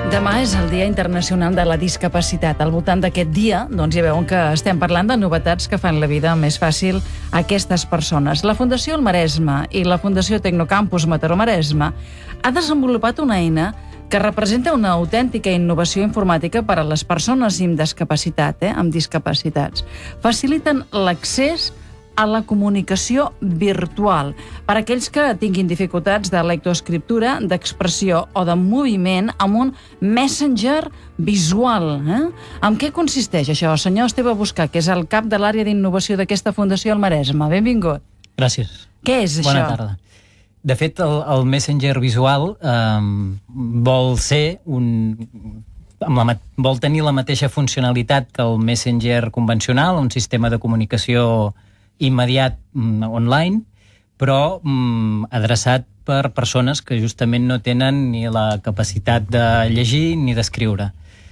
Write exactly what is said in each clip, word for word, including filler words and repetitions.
Demà és el Dia Internacional de la Discapacitat. Al voltant d'aquest dia, doncs ja veuen que estem parlant de novetats que fan la vida més fàcil a aquestes persones. La Fundació El Maresme i la Fundació Tecnocampus Mataró-Maresme ha desenvolupat una eina que representa una autèntica innovació informàtica per a les persones amb discapacitat, eh, amb discapacitats. Faciliten l'accés a la comunicació virtual per a aquells que tinguin dificultats de lectoescriptura, d'expressió o de moviment amb un messenger visual. Eh? En què consisteix això? Senyor Esteve Buscà, que és el cap de l'àrea d'innovació d'aquesta Fundació El Maresme. Benvingut. Gràcies. Què és Bona això? tarda. De fet, el, el messenger visual eh, vol ser un... Amb la, vol tenir la mateixa funcionalitat que el messenger convencional, un sistema de comunicació immediat mm, online, però mm, adreçat per persones que justament no tenen ni la capacitat de llegir ni d'escriure.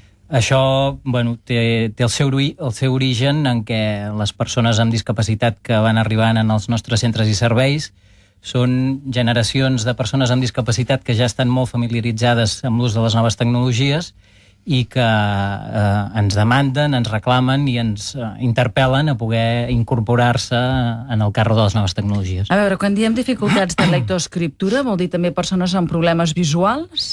Això bueno, té, té el, seu, el seu origen en què les persones amb discapacitat que van arribant en els nostres centres i serveis són generacions de persones amb discapacitat que ja estan molt familiaritzades amb l'ús de les noves tecnologies i que eh, ens demanden, ens reclamen i ens eh, interpel·len a poder incorporar-se en el carro de les noves tecnologies. A veure, quan diem dificultats de lectoescriptura, vol dir també persones amb problemes visuals?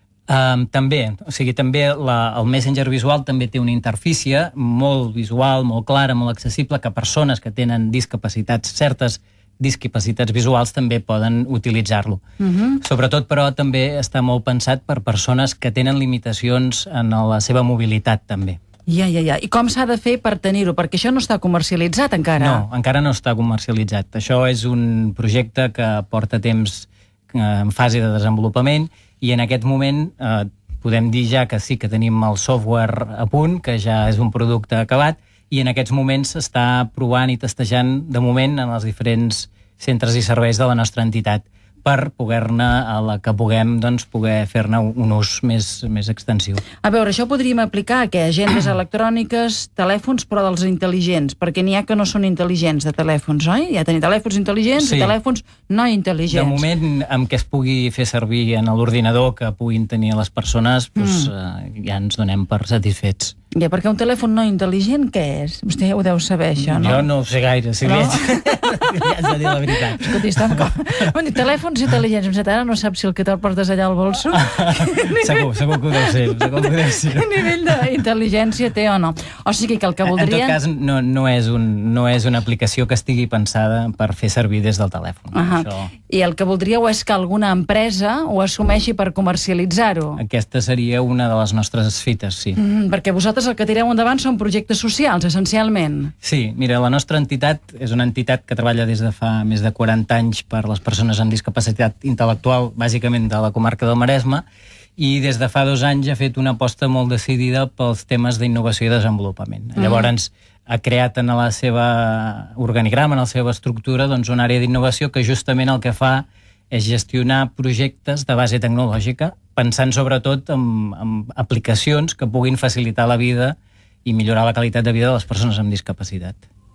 Um, també, o sigui, també la, el messenger visual també té una interfície molt visual, molt clara, molt accessible, que persones que tenen discapacitats, certes discapacitats visuals també poden utilitzar-lo. Uh-huh. Sobretot, però, també està molt pensat per persones que tenen limitacions en la seva mobilitat, també. Ja, ja, ja. I com s'ha de fer per tenir-ho? Perquè això no està comercialitzat encara. No, encara no està comercialitzat. Això és un projecte que porta temps en fase de desenvolupament i en aquest moment eh, podem dir ja que sí que tenim el software a punt, que ja és un producte acabat, i en aquests moments s'està provant i testejant de moment en els diferents centres i serveis de la nostra entitat per poder-ne, a la que puguem, doncs, poder fer-ne un ús més, més extensiu. A veure, això ho podríem aplicar a què? Agendes electròniques, telèfons, però dels intel·ligents, perquè n'hi ha que no són intel·ligents de telèfons, oi? Hi ha tenir telèfons intel·ligents sí. i telèfons no intel·ligents. De moment, amb què es pugui fer servir en l'ordinador que puguin tenir les persones, doncs, mm. eh, ja ens donem per satisfets. Ja, perquè un telèfon no intel·ligent, què és? Vostè ja ho deu saber, això, no? Jo no ho sé gaire, si no? li haig de dir la veritat. Escolti, està com... telèfons intel·ligents, em sembla, ara no saps si el que te'l portes allà al bolso. segur, segur que ho deu ser. Segur que ho deu ser. A nivell d'intel·ligència té o no? O sigui que el que voldria... En tot cas, no, no, és un, no és una aplicació que estigui pensada per fer servir des del telèfon. Uh -huh. Això... I el que voldríeu és que alguna empresa ho assumeixi per comercialitzar-ho. Aquesta seria una de les nostres fites, sí. Mm, perquè vosaltres el que tireu endavant són projectes socials, essencialment. Sí, mira, la nostra entitat és una entitat que treballa des de fa més de quaranta anys per les persones amb discapacitat intel·lectual, bàsicament de la comarca del Maresme, i des de fa dos anys ha fet una aposta molt decidida pels temes d'innovació i desenvolupament. Mm. Llavors, ha creat en la seva organigrama, en la seva estructura, doncs, una àrea d'innovació que justament el que fa és gestionar projectes de base tecnològica, pensant sobretot en, en aplicacions que puguin facilitar la vida i millorar la qualitat de vida de les persones amb discapacitat.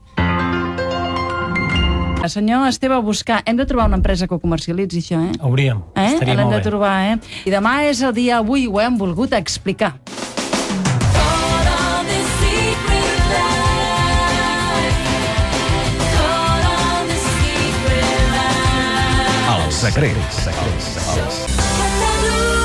Senyor Esteve Buscà, hem de trobar una empresa que ho comercialitzi, això, eh? Hauríem, eh? estaria L'hem molt de bé. trobar, eh? I demà és el dia, avui ho hem volgut explicar. Els secrets. Els secrets.